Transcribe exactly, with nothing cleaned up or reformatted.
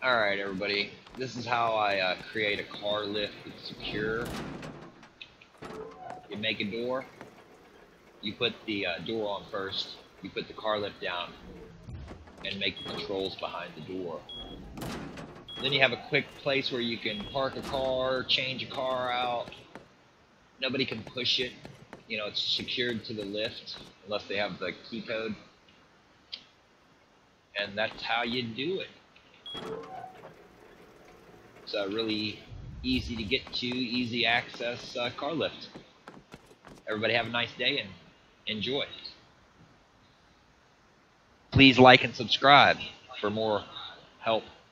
Alright everybody, this is how I uh, create a car lift that's secure. You make a door, you put the uh, door on first, you put the car lift down, and make the controls behind the door. Then you have a quick place where you can park a car, change a car out. Nobody can push it, you know, it's secured to the lift unless they have the key code. And that's how you do it. It's a really easy to get to, easy access uh, car lift. Everybody have a nice day and enjoy. Please like and subscribe for more help